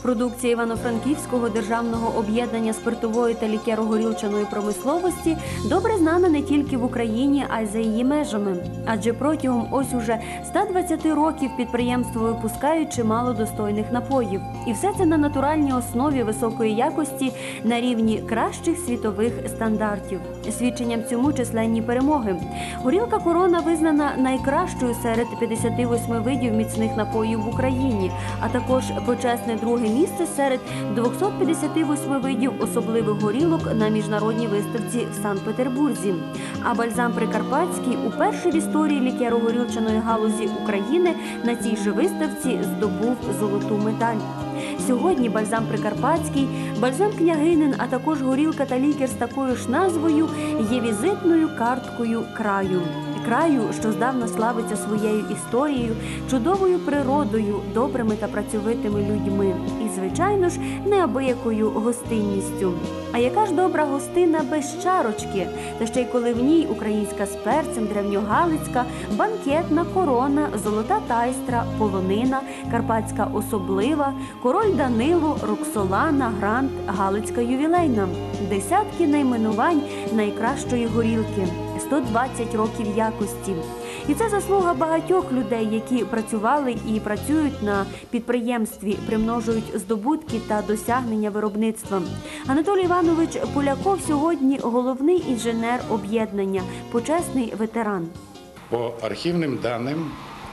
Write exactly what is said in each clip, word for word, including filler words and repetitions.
Продукція Івано-Франківського державного об'єднання спиртової та лікеро-горілчаної промисловості добре знана не тільки в Україні, а й за її межами. Адже протягом ось уже ста двадцяти років підприємство випускає чимало достойних напоїв. І все це на натуральній основі високої якості на рівні кращих світових стандартів. Свідченням цьому численні перемоги. Горілка «Корона» визнана найкращою серед п'ятдесяти восьми видів міцних напоїв в Україні, а також почесне друге місце серед двохсот п'ятдесяти восьми видів особливих горілок на міжнародній виставці в Санкт-Петербурзі. А бальзам прикарпатський уперше в історії лікеро-горілчаної галузі України на цій же виставці здобув золоту медаль. Сьогодні бальзам прикарпатський, бальзам княгинин, а також горілка та лікер з такою ж назвою є візитною карткою краю. Краю, що здавна славиться своєю історією, чудовою природою, добрими та працьовитими людьми і, звичайно ж, неабиякою гостинністю. А яка ж добра гостина без чарочки? Та ще й коли в ній українська з перцем, древньогалицька, банкетна, корона, золота тайстра, полонина, карпатська особлива, король Данило, Роксолана, Грант, Галицька ювілейна. Десятки найменувань найкращої горілки. сто двадцять років якості. І це заслуга багатьох людей, які працювали і працюють на підприємстві, примножують здобутки та досягнення виробництва. Анатолій Іванович Поляков сьогодні головний інженер об'єднання, почесний ветеран. По архівним даним,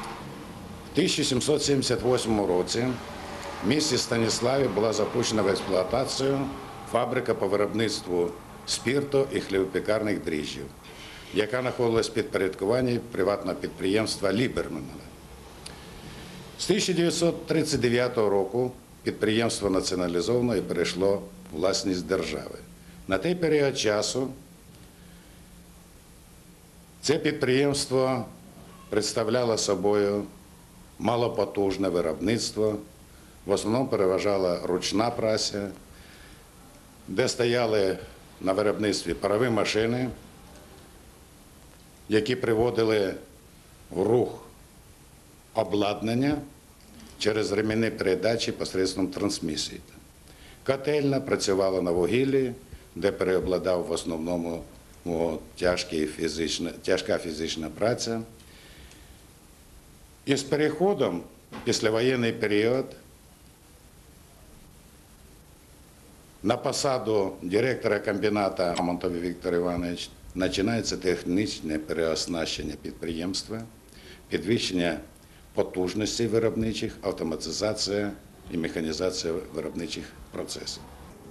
в тисяча сімсот сімдесят восьмому році в місті Станіславі була запущена в експлуатацію фабрика по виробництву спирту і хлібопекарних дріжджів, яка знаходилась в підпорядкуванні приватного підприємства «Лібермана». З тисяча дев'ятсот тридцять дев'ятого року підприємство націоналізовано і перейшло у власність держави. На той період часу це підприємство представляло собою малопотужне виробництво, в основному переважала ручна праця, де стояли на виробництві парові машини, які приводили в рух обладнання через ремінні передачі посередством трансмісії. Котельня працювала на вугіллі, де переобладав в основному фізична, тяжка фізична праця. І з переходом в післявоєнний період на посаду директора комбінату Мамонтов Віктор Іванович починається технічне переоснащення підприємства, підвищення потужностей виробничих, автоматизація і механізація виробничих процесів.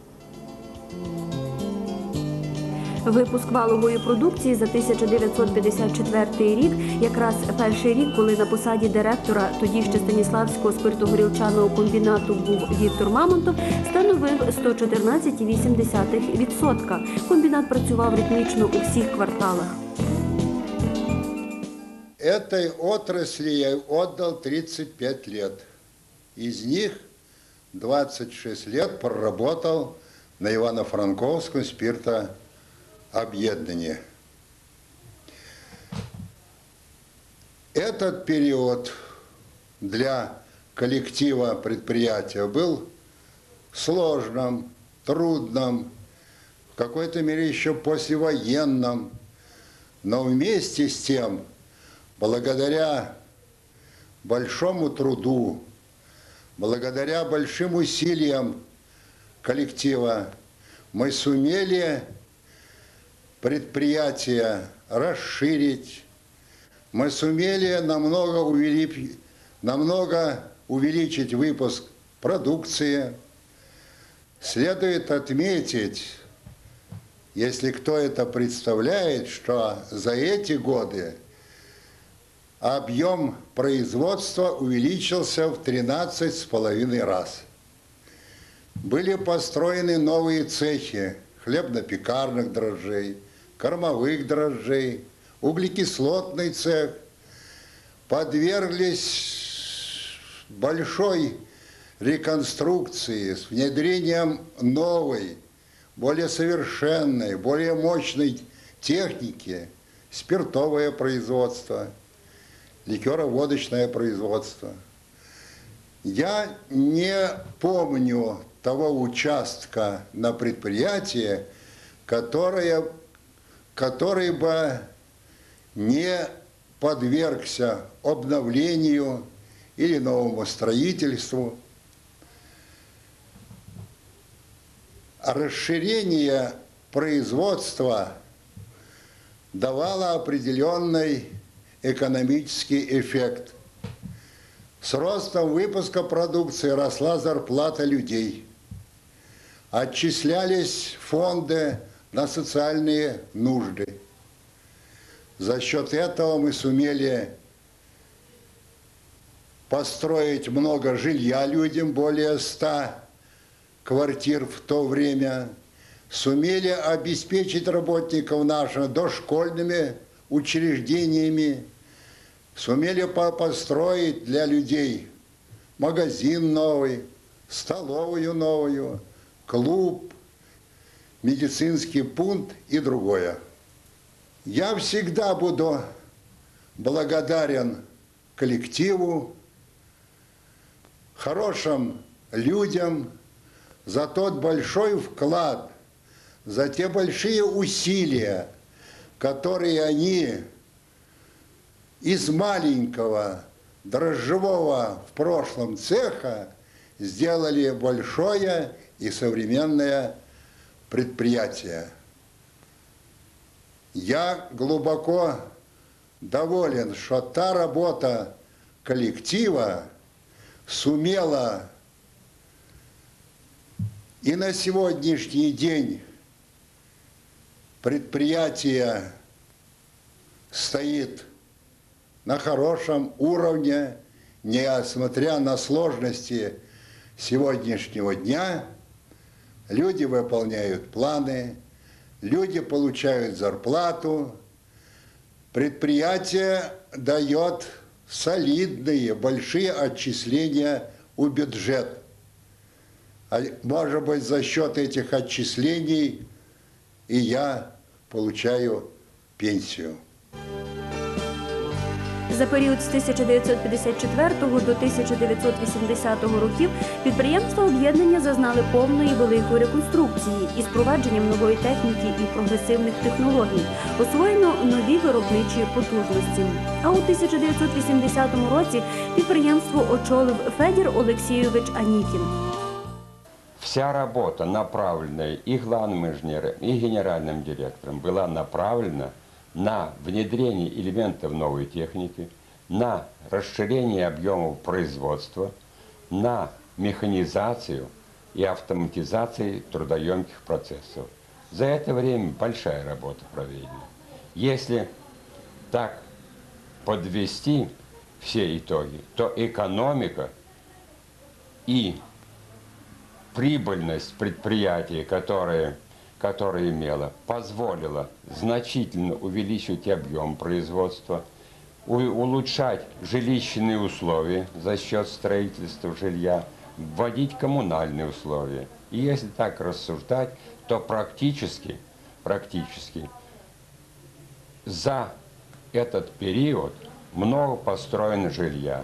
Випуск валової продукції за тисяча дев'ятсот п'ятдесят четвертий рік, якраз перший рік, коли на посаді директора тоді ще Станіславського спиртогорілчаного комбінату був Віктор Мамонтов, становив сто чотирнадцять цілих вісім десятих відсотка. Комбінат працював ритмічно у всіх кварталах. Этой отрасли я отдал тридцать пять лет. Из них двадцать шесть лет проработал на Ивано-Франковском спиртообъединении. Этот период для коллектива предприятия был сложным, трудным, в какой-то мере еще послевоенным, но вместе с тем, благодаря большому труду, благодаря большим усилиям коллектива, мы сумели предприятие расширить, мы сумели намного увеличить, намного увеличить выпуск продукции. Следует отметить, если кто это представляет, что за эти годы объем производства увеличился в тринадцать с половиной раз. Были построены новые цехи хлебно-пекарных дрожжей, кормовых дрожжей, углекислотный цех. Подверглись большой реконструкции с внедрением новой, более совершенной, более мощной техники, спиртовое производство, ликероводочное производство. Я не помню того участка на предприятии, которое, который бы не подвергся обновлению или новому строительству. Расширение производства давало определенный экономический эффект. С ростом выпуска продукции росла зарплата людей. Отчислялись фонды на социальные нужды. За счет этого мы сумели построить много жилья людям, более ста квартир в то время. Сумели обеспечить работников наших дошкольными учреждениями. Сумели построить для людей магазин новый, столовую новую, клуб, медицинский пункт и другое. Я всегда буду благодарен коллективу, хорошим людям за тот большой вклад, за те большие усилия, которые они из маленького дрожжевого в прошлом цеха сделали большое и современное предприятие. Я глубоко доволен, что та работа коллектива сумела и на сегодняшний день предприятие стоит на хорошем уровне, несмотря на сложности сегодняшнего дня. Люди выполняют планы, люди получают зарплату, предприятие дает солидные, большие отчисления у бюджета. А может быть, за счет этих отчислений и я получаю пенсию. За період з тисяча дев'ятсот п'ятдесят четвертого до тисяча дев'ятсот вісімдесятого років підприємства об'єднання зазнали повної великої реконструкції із впровадженням нової техніки і прогресивних технологій. Освоєно нові виробничі потужності. А у тисяча дев'ятсот вісімдесятому році підприємство очолив Федір Олексійович Анікін. Вся работа, направленная и главным инженером, и генеральным директором, была направлена на внедрение элементов новой техники, на расширение объемов производства, на механизацию и автоматизацию трудоемких процессов. За это время большая работа проведена. Если так подвести все итоги, то экономика и прибыльность предприятия, которое, которое имело, позволила значительно увеличить объем производства, у, улучшать жилищные условия за счет строительства жилья, вводить коммунальные условия. И если так рассуждать, то практически, практически за этот период много построено жилья.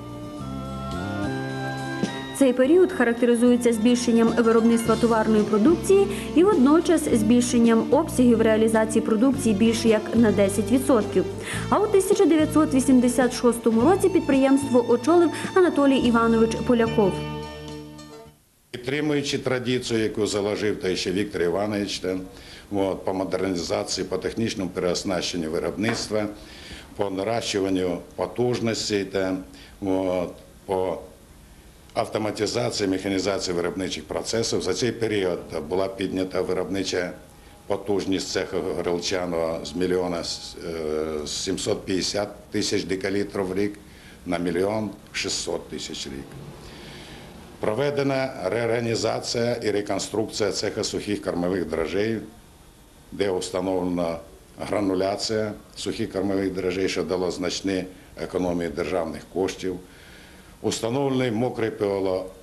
Цей період характеризується збільшенням виробництва товарної продукції і водночас збільшенням обсягів реалізації продукції більше як на десять відсотків. А у тисяча дев'ятсот вісімдесят шостому році підприємство очолив Анатолій Іванович Поляков. Підтримуючи традицію, яку заложив та ще Віктор Іванович, та, от, по модернізації, по технічному переоснащенню виробництва, по наращуванню потужностей, та, от, по автоматизації, механізації виробничих процесів. За цей період була піднята виробнича потужність цеху Горілчаного з мільйона сімсот п'ятдесят тисяч декалітрів в рік на мільйон шістсот тисяч рік. Проведена реорганізація і реконструкція цеха сухих кормових дрожжей, де встановлена грануляція сухих кормових дрожжей, що дало значні економії державних коштів. Установлений мокрий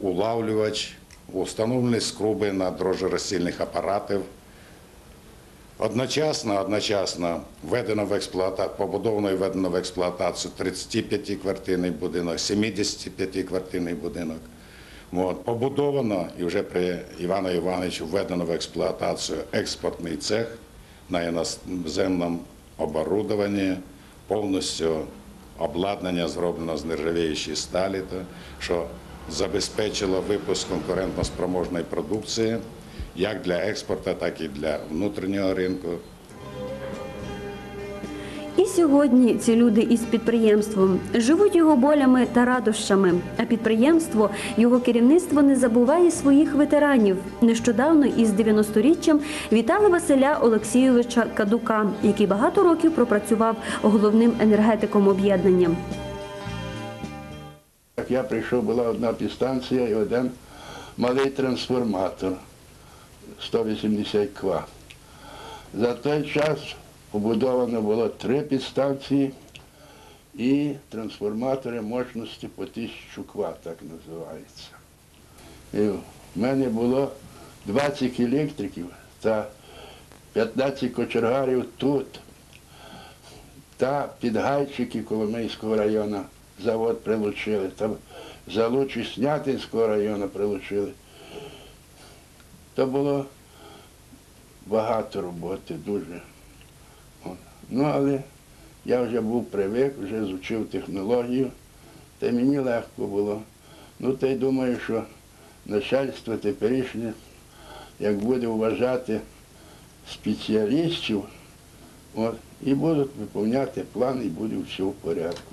пилоулавлювач, установлені скруби на дрожжерозсільних апаратів, Одночасно, одночасно введено в експлуатацію, побудовано і введено в експлуатацію тридцятип'ятиквартирний будинок, сімдесятип'ятиквартирний будинок. От, побудовано і вже при Івану Івановичу введено в експлуатацію експортний цех на іноземному оборудованні, повністю обладнання зроблено з нержавіючої сталі, що забезпечило випуск конкурентноспроможної продукції як для експорту, так і для внутрішнього ринку. І сьогодні ці люди із підприємством живуть його болями та радощами, а підприємство, його керівництво не забуває своїх ветеранів. Нещодавно із дев'яносторіччям вітали Василя Олексійовича Кадука, який багато років пропрацював головним енергетиком об'єднання. Я прийшов, була одна підстанція і один малий трансформатор сто вісімдесят ква. За той час побудовано було три підстанції і трансформатори мощності по тисячу ква, так називається. І в мене було двадцять електриків та п'ятнадцять кочергарів тут, та підгайчики Коломийського району завод прилучили, там залучі Снятинського району прилучили. То було багато роботи, дуже. Ну, але я вже був привик, вже звчив технологію, та й мені легко було. Ну, та й думаю, що начальство теперішнє, як буде вважати спеціалістів, от, і будуть виконувати план, і буде все в порядку.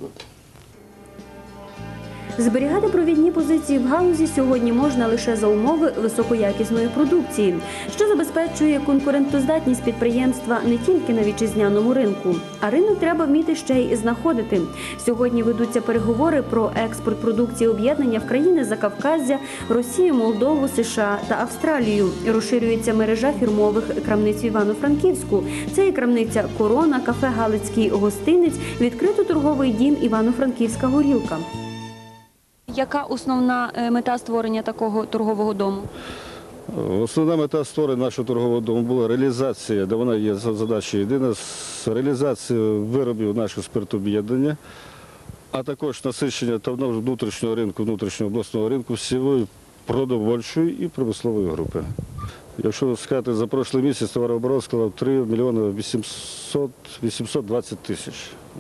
Зберігати провідні позиції в галузі сьогодні можна лише за умови високоякісної продукції, що забезпечує конкурентоздатність підприємства не тільки на вітчизняному ринку, а ринок треба вміти ще й знаходити. Сьогодні ведуться переговори про експорт продукції об'єднання в країни Закавказзя, Росію, Молдову, США та Австралію. Розширюється мережа фірмових крамниць в Івано-Франківську. Це і крамниця «Корона», кафе «Галицький гостинець», відкрито торговий дім «Івано-Франківська горілка». Яка основна мета створення такого торгового дому? Основна мета створення нашого торгового дому була реалізація, де вона є задача єдина, реалізація виробів нашого спиртоб'єднання, а також насичення та внутрішнього ринку, внутрішнього обласного ринку всієї продовольчої і промислової групи. Якщо сказати, за прошлий місяць товарооборот склав три мільйони вісімсот двадцять тисяч.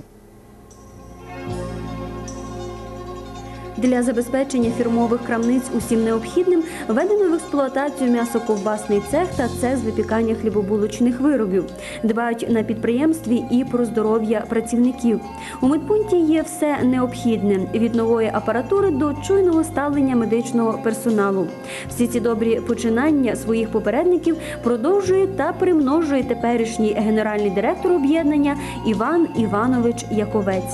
Для забезпечення фірмових крамниць усім необхідним введено в експлуатацію м'ясоковбасний цех та цех з випікання хлібобулочних виробів. Дбають на підприємстві і про здоров'я працівників. У медпункті є все необхідне – від нової апаратури до чуйного ставлення медичного персоналу. Всі ці добрі починання своїх попередників продовжує та примножує теперішній генеральний директор об'єднання Іван Іванович Яковець.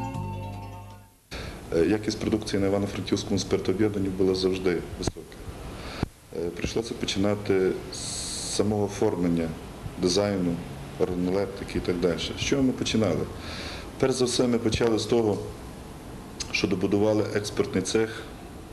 Якість продукції на Івано-Франківському спиртоб'єднанні була завжди висока. Прийшлося починати з самого оформлення, дизайну, органолептики і так далі. З чого ми починали? Перш за все ми почали з того, що добудували експортний цех,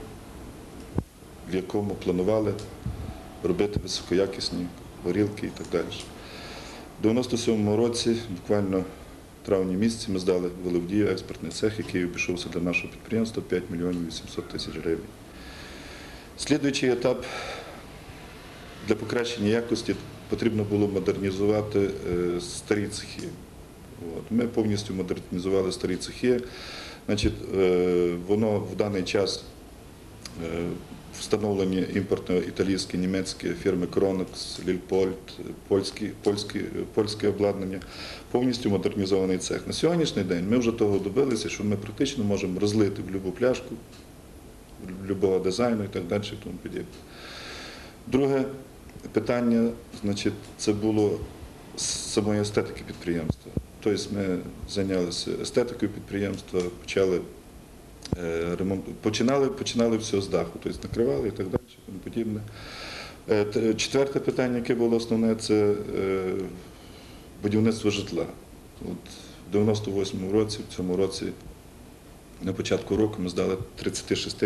в якому планували робити високоякісні горілки і так далі. В дев'яносто сьомому році, буквально в травні місяці, ми здали в Оливдію експортний цех, який обійшовся для нашого підприємства п'ять мільйонів вісімсот тисяч гривень. Слідуючий етап для покращення якості потрібно було модернізувати старі цехи. Ми повністю модернізували старі цехи. Значить, воно в даний час встановлені імпортно-італійські, німецькі фірми Кронекс, Лільпольт, польські, польські, польське обладнання, повністю модернізований цех. На сьогоднішній день ми вже того добилися, що ми практично можемо розлити в будь-яку пляшку, будь-якого дизайну і так далі. І тому подібне. Друге питання, значить, це було з самої естетики підприємства. Тобто ми зайнялися естетикою підприємства, почали ремонт, починали, починали все з даху, тобто накривали і так далі, і тому подібне. Четверте питання, яке було основне, це будівництво житла. От в дев'яносто восьмому році, в цьому році, на початку року ми здали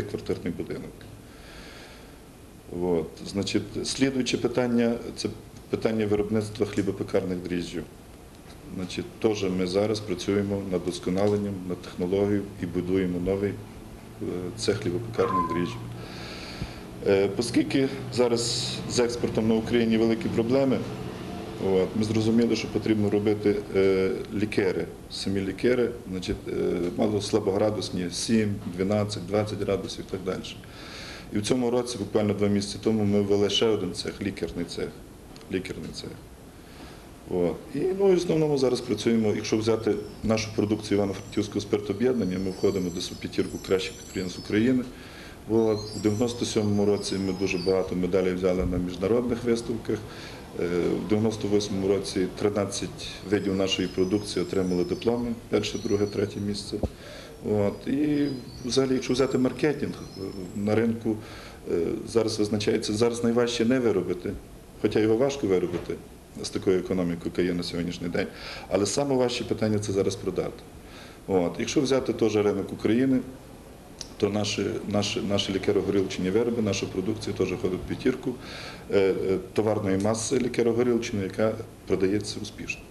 тридцятишестиквартирний будинок. От. Значить, слідуюче питання – це питання виробництва хлібопекарних дріжджів. Значить, теж ми зараз працюємо над досконаленням, над технологією і будуємо новий е, цех хлібопекарних дріжджів. Е, Оскільки зараз з експортом на Україні великі проблеми, от, ми зрозуміли, що потрібно робити е, лікери. Самі лікери, значить, е, мало слабоградусні, сім, дванадцять, двадцять градусів і так далі. І в цьому році, буквально два місяці тому, ми ввели ще один цех, лікерний цех. Лікерний цех. От. І ну, в основному зараз працюємо, якщо взяти нашу продукцію Івано-Франківського спиртоб'єднання, ми входимо десь у п'ятірку кращих підприємств України. От. У дев'яносто сьомому році ми дуже багато медалей взяли на міжнародних виставках. У дев'яносто восьмому році тринадцять видів нашої продукції отримали дипломи, перше, друге, третє місце. От. І взагалі, якщо взяти маркетинг, на ринку зараз визначається, зараз найважче не виробити, хоча його важко виробити з такою економікою, яка є на сьогоднішній день, але саме важче питання – це зараз продати. От. Якщо взяти теж ринок України, то наші, наші, наші лікеро-горілчані вироби, наша продукція теж входить в п'ятірку товарної маси лікеро-горілчаної, яка продається успішно.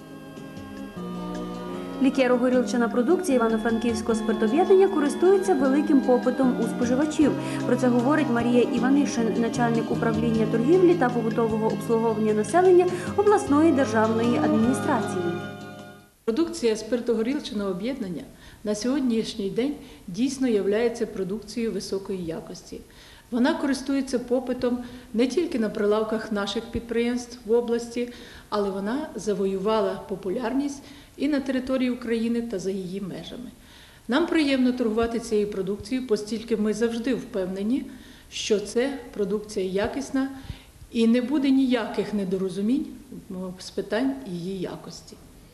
Лікеро-горілчана продукція Івано-Франківського спиртоб'єднання користується великим попитом у споживачів. Про це говорить Марія Іванишин, начальник управління торгівлі та побутового обслуговування населення обласної державної адміністрації. Продукція спиртогорілчаного об'єднання на сьогоднішній день дійсно є продукцією високої якості. Вона користується попитом не тільки на прилавках наших підприємств в області, але вона завоювала популярність і на території України та за її межами. Нам приємно торгувати цією продукцією, оскільки ми завжди впевнені, що це продукція якісна і не буде ніяких недорозумінь з питань її якості.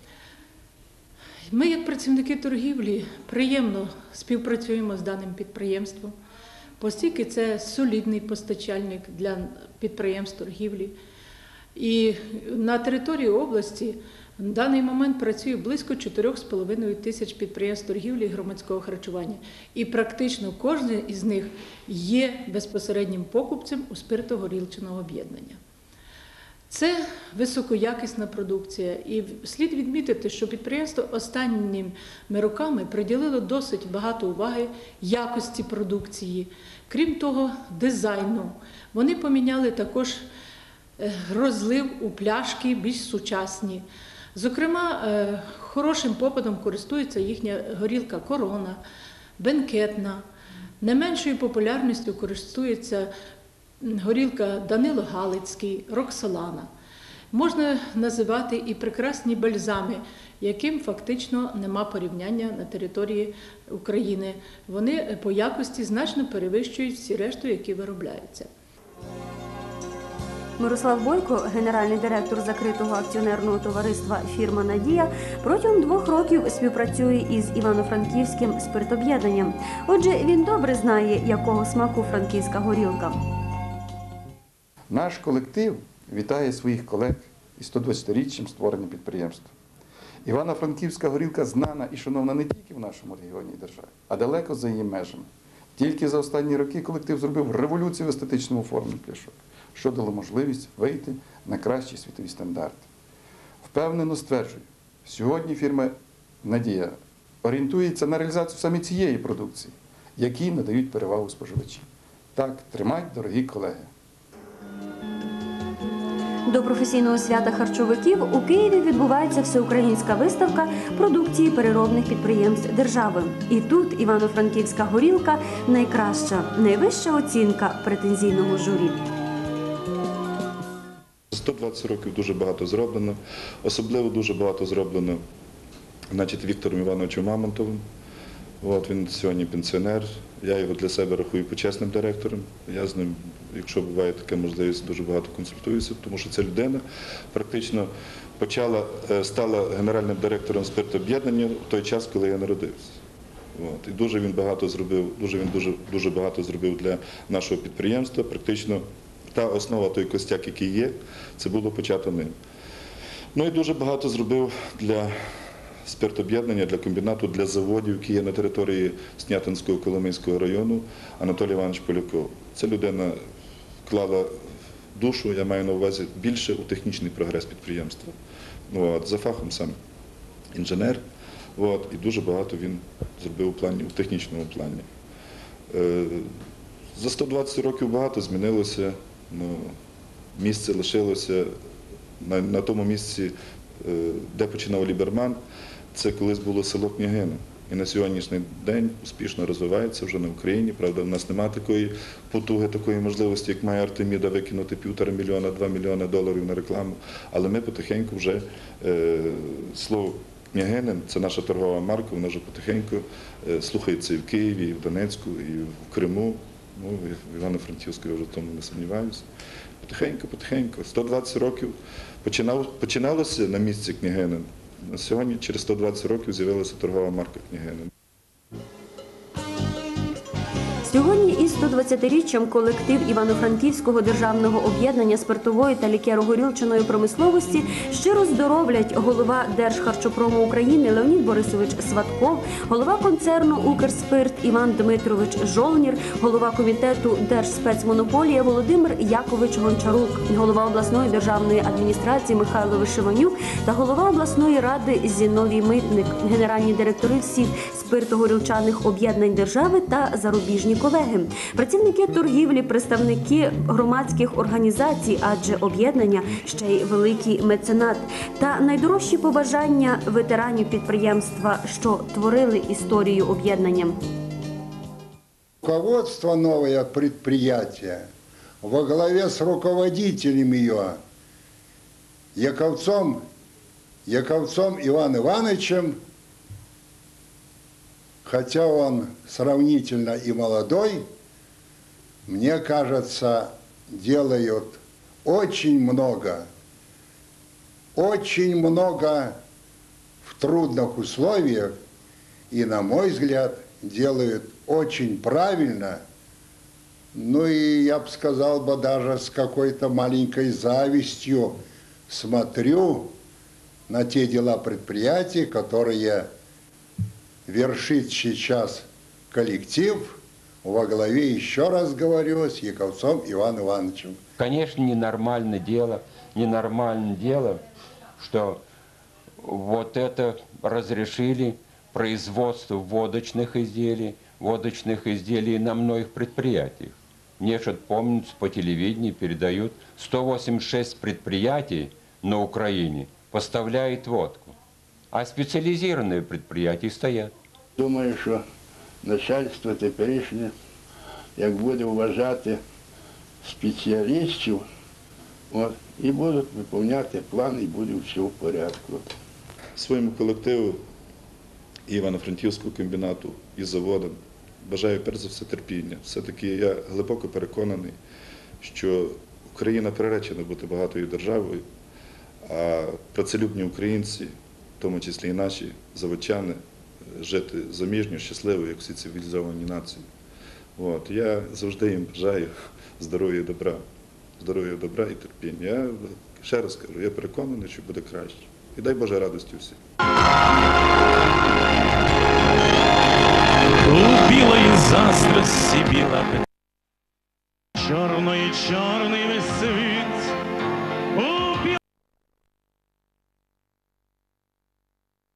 Ми, як працівники торгівлі, приємно співпрацюємо з даним підприємством, оскільки це солідний постачальник для підприємств торгівлі. І на території області в даний момент працює близько чотирьох з половиною тисяч підприємств торгівлі і громадського харчування. І практично кожен із них є безпосереднім покупцем у спиртогорілчаного об'єднання. Це високоякісна продукція, і слід відмітити, що підприємство останніми роками приділило досить багато уваги якості продукції, крім того, дизайну. Вони поміняли також розлив у пляшки більш сучасні. Зокрема, хорошим попитом користується їхня горілка «Корона», «Бенкетна». Не меншою популярністю користується горілка «Данило Галицький», «Роксолана». Можна називати і прекрасні бальзами, яким фактично нема порівняння на території України. Вони по якості значно перевищують всі решту, які виробляються. Мирослав Бойко, генеральний директор закритого акціонерного товариства «Фірма Надія», протягом двох років співпрацює із Івано-Франківським спиртоб'єднанням. Отже, він добре знає, якого смаку франківська горілка. Наш колектив вітає своїх колег із сто двадцятиріччям створення підприємства. Івано-Франківська горілка знана і шановна не тільки в нашому регіоні і державі, а далеко за її межами. Тільки за останні роки колектив зробив революцію в естетичному оформленні пляшок, що дало можливість вийти на кращі світові стандарти. Впевнено стверджую, сьогодні фірма «Надія» орієнтується на реалізацію саме цієї продукції, які надають перевагу споживачі. Так, тримать, дорогі колеги. До професійного свята харчовиків у Києві відбувається всеукраїнська виставка продукції переробних підприємств держави. І тут івано-франківська горілка – найкраща, найвища оцінка претензійного журі. За сто двадцять років дуже багато зроблено, особливо дуже багато зроблено значить, Віктором Івановичем Мамонтовим. От, він сьогодні пенсіонер, я його для себе рахую почесним директором. Я з ним, якщо буває така можливість, дуже багато консультуюся, тому що ця людина практично почала, стала генеральним директором спиртоб'єднання в той час, коли я народився. От, і дуже він багато зробив, дуже він дуже, дуже багато зробив для нашого підприємства. Практично та основа, той костяк, який є, це було почато ним. Ну і дуже багато зробив для спиртоб'єднання, для комбінату, для заводів, які є на території Снятинського Коломийського району, Анатолій Іванович Поляков. Ця людина вклала душу, я маю на увазі більше у технічний прогрес підприємства. От, за фахом сам інженер, от, і дуже багато він зробив у плані, у технічному плані. Е, за сто двадцять років багато змінилося, ну, місце лишилося на, на тому місці, е, де починав Ліберман, це колись було село Княгине. І на сьогоднішній день успішно розвивається вже на Україні. Правда, в нас немає такої потуги, такої можливості, як має Артеміда, викинути півтора мільйона, два мільйони доларів на рекламу. Але ми потихеньку вже, е, слово Княгинин, це наша торгова марка, вона вже потихеньку е, слухається і в Києві, і в Донецьку, і в Криму, ну, і в Івано-Франківську, я вже в тому не сумніваюся. Потихеньку, потихеньку. сто двадцять років починав, починалося на місці Княгинин. На сьогодні, через сто двадцять років, з'явилася торгова марка Княгинин. Сьогодні із сто двадцятиріччям колектив Івано-Франківського державного об'єднання спиртової та лікеро-горілчаної промисловості щиро здоровлять голова Держхарчопрому України Леонід Борисович Сватков, голова концерну «Укрспирт» Іван Дмитрович Жолнір, голова комітету Держспецмонополія Володимир Якович Гончарук, голова обласної державної адміністрації Михайло Вишиванюк та голова обласної ради Зіновій Митник, генеральні директори всіх спиртогорілчаних об'єднань держави та зарубіжні колеги, працівники торгівлі, представники громадських організацій, адже об'єднання ще й великий меценат, та найдорожчі побажання ветеранів підприємства, що творили історію об'єднання. Руководство новое предприятия во главе с руководителем ее Яковцом, Яковцом Иваном Ивановичем, хотя он сравнительно и молодой, мне кажется, делают очень много, очень много в трудных условиях и, на мой взгляд, делают очень правильно, ну и я бы сказал бы даже с какой-то маленькой завистью смотрю на те дела предприятий, которые вершит сейчас коллектив во главе, еще раз говорю, с Яковцом Иваном Ивановичем. Конечно, ненормальное дело, ненормальное дело, что вот это разрешили производство водочных изделий, водочных изделий на многих предприятиях. Мне что-то помнится, по телевидению передают, сто восемьдесят шесть предприятий на Украине поставляет водку. А спеціалізовані підприємства стоять. Думаю, що начальство теперішнє, як буде вважати спеціалістів, от, і будуть виконувати план, і буде все в порядку. Своєму колективу і Івано-Франківського комбінату, і заводам бажаю перш за все терпіння. Все-таки я глибоко переконаний, що Україна приречена бути багатою державою, а працелюбні українці, в тому числі і наші заводчани, жити заміжньо, щасливо, як всі цивілізовані нації. От. Я завжди їм бажаю здоров'я і добра. Здоров'я, добра і терпіння. Я ще раз кажу, я переконаний, що буде краще. І дай Боже радості всім.